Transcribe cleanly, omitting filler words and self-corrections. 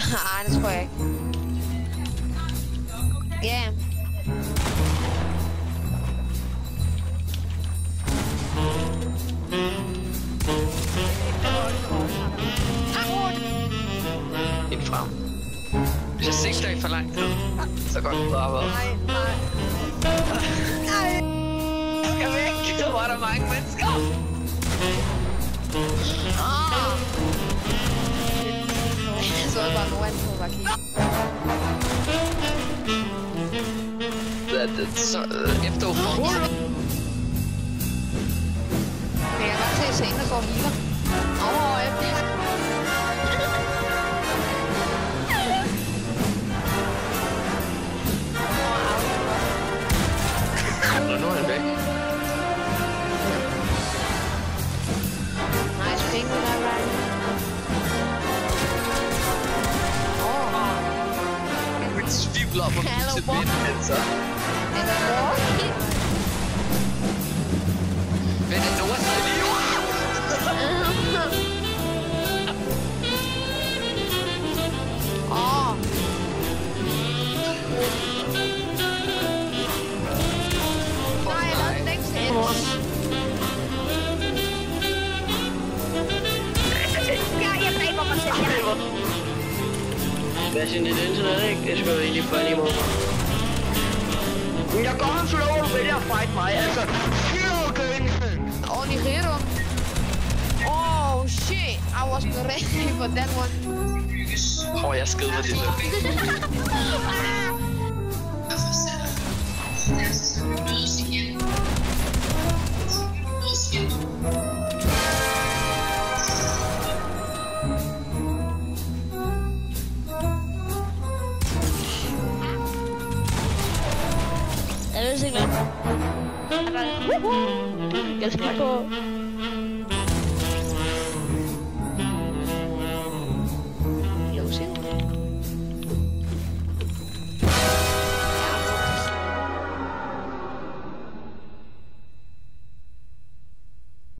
Nej, det tror jeg ikke. Ja. Ind frem. Hvis jeg sigter i for lang tid, så går det bare op. Nej. Jeg ved ikke, hvor er der mange mennesker. Jeg så bare nogen på var kigge. Så efter uforholdet. Men jeg kan godt se, at scenen går healer. Nu er han væk. Nice ping with that right. Jeg tvivler om at blive til vind, altså. Er det Morky? Men det er Noah, der er lige Nej, jeg lavede den ikke til. Jeg taber mig selv. Hvad er dit internet, ikke? Det skal jo egentlig falde imod mig. Jeg går en flow og vælger at fight mig, altså. Oh, Nihiro. Oh, shit. I wasn't ready for that one. jeg skider det der. Er det sikkert? Jeg skal gå.